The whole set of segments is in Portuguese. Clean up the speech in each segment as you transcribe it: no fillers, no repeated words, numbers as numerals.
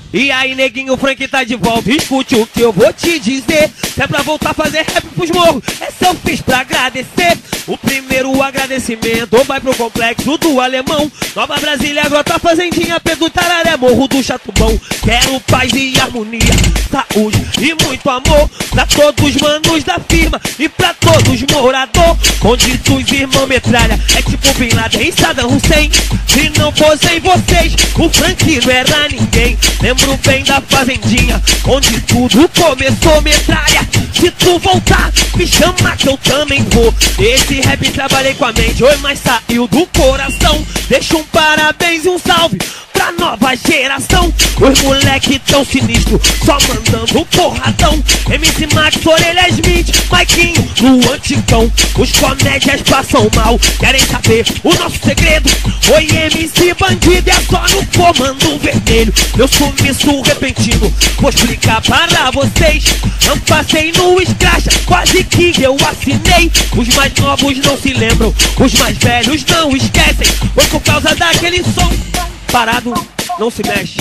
E aí, neguinho, o Frank tá de volta. Escute o que eu vou te dizer. Se é pra voltar a fazer rap pros morros, essa eu fiz pra agradecer. O primeiro agradecimento vai pro complexo do Alemão, Nova Brasília, Grota, Fazendinha, Pedro Tararé, Morro do Chatubão. Quero paz e harmonia, saúde e muito amor pra todos os manos da firma e pra todos os morador. Onde dos irmãos metralha é tipo Bin Laden e Saddam Hussein. Se não fossem vocês, o Frank não era ninguém. Lembro bem da Fazendinha, onde tudo começou, metralha. Se tu voltar, me chama que eu também vou. Esse rap trabalhei com a mente, oi, mas saiu do coração. Deixa um parabéns e um salve pra nova geração. Os moleque tão sinistro, só mandando porradão. MC Max, Orelha Smith, Maiquinho, no anticão. Os comédias passam mal, querem saber o nosso segredo. Oi, MC Bandido, é só no comando vermelho. Meu sumiço repentino, vou explicar para vocês. Não passei no escracha, quase que eu assinei. Os mais novos não se lembram, os mais velhos não esquecem. Foi por causa daquele som parado, não se mexe.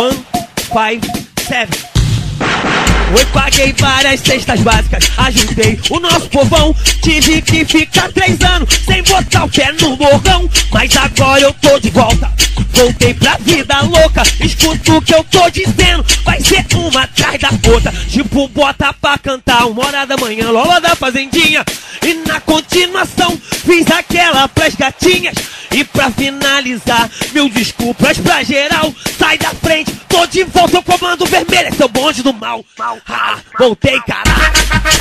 157. Eu paguei várias cestas básicas, ajudei o nosso povão. Tive que ficar 3 anos sem botar o pé no morrão, mas agora eu tô de volta, voltei pra vida louca. Escuta o que eu tô dizendo, vai ser uma atrás da outra. Tipo, bota pra cantar 1h da manhã, Lola da Fazendinha. E na continuação, fiz aquela pras gatinhas. E pra finalizar, mil desculpas pra geral. Sai da frente, tô de volta, eu comando vermelho, é seu bonde do mal. Voltei, caralho.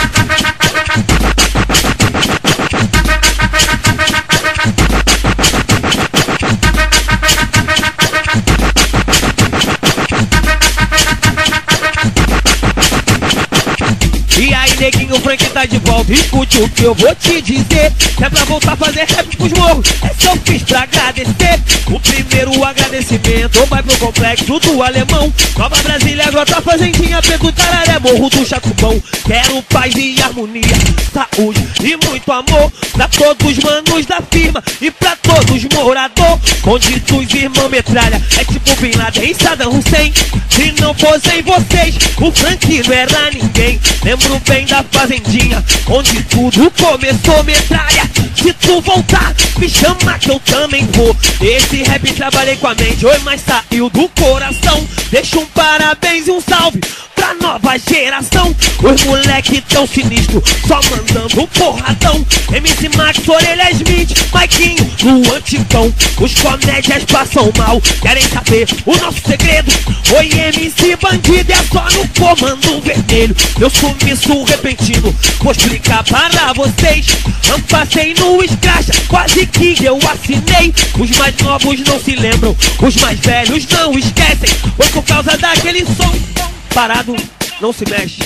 E aí, neguinho, o Frank tá de volta. Escute o que eu vou te dizer. Se é pra voltar a fazer rap pros morros, essa eu fiz pra agradecer. O primeiro agradecimento vai pro complexo do Alemão, Nova Brasília, Grota, Fazendinha, Pedro Tararé, Morro do Chatubão. Quero paz e harmonia, saúde e muito amor pra todos os manos da firma e pra todos os morador. Onde dos irmãos metralha é tipo Bin Laden e Saddam Hussein. Se não fossem vocês, o Frank não era ninguém. Lembro bem da Fazendinha, onde tudo começou, metralha. Se tu voltar, me chama que eu também vou. Esse rap trabalhei com a mente, oi, mas saiu do coração. Deixa um parabéns e um salve pra nova geração. Os moleque tão sinistro, só mandando porradão. MC Max, Orelha Smith, Maiquinho, no anticão. Os comédias passam mal, querem saber o nosso segredo. Oi, MC Bandido, é só no comando vermelho. Meu sumiço repentino, vou explicar para vocês. Não passei no escracha, quase que eu assinei. Os mais novos não se lembram, os mais velhos não esquecem. Foi por causa daquele som parado, não se mexe.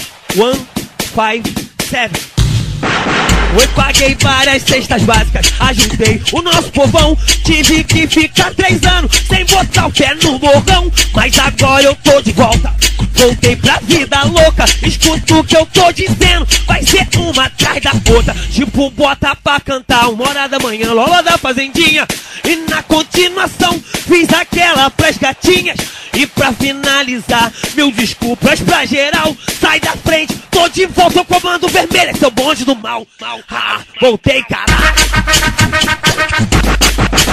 157. Eu paguei várias cestas básicas, ajudei o nosso povão. Tive que ficar 3 anos sem botar o pé no morrão, mas agora eu tô de volta, voltei pra vida louca. Escuta o que eu tô dizendo, vai ser uma atrás da outra. Tipo, bota pra cantar 1h da manhã, Lola da Fazendinha. E na continuação, fiz aquela pras gatinhas. E pra finalizar, mil desculpas pra geral. Sai da frente, tô de volta, eu comando vermelho, é seu bonde do mal. Voltei, caralho.